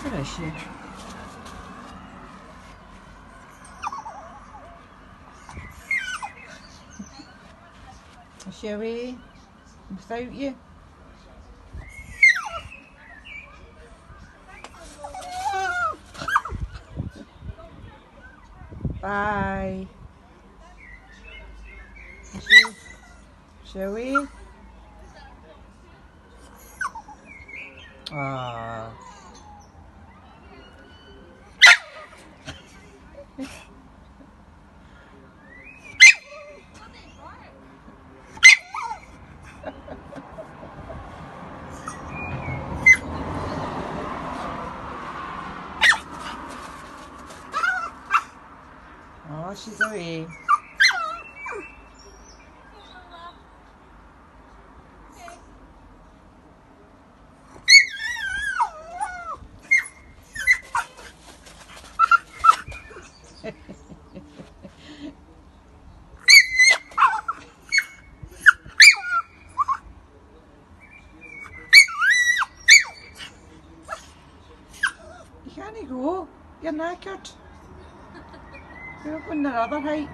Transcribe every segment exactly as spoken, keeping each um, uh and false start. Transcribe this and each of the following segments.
Where is she? Is she away without you? Bye. Is she? Shall we? Ah. Oh, she's away. You can't go. You're knackered. You're up on another hike.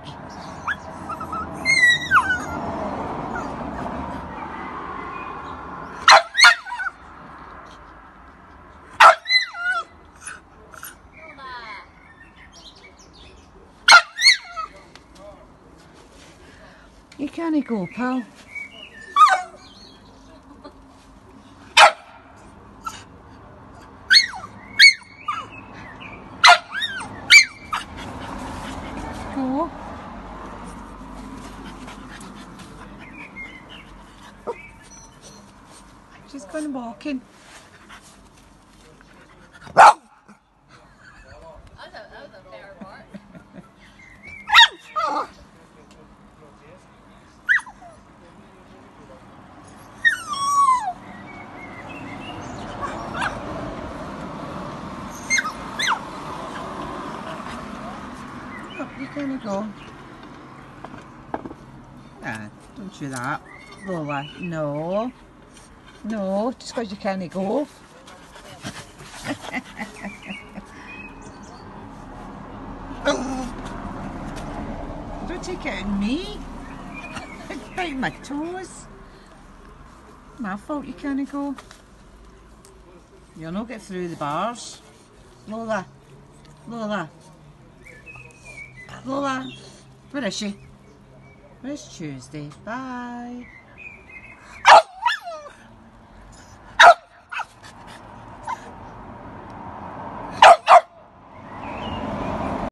You can't go, pal. Go. She's gone walking. That was a, that was a fair part. You can't go. Ah, don't do that. Lola, no. No, just because you can't go. Don't take it on me. It's biting my toes. My fault you can't go. You'll not get through the bars. Lola. Lola. Lola. Where is she? Where's Tuesday? Bye.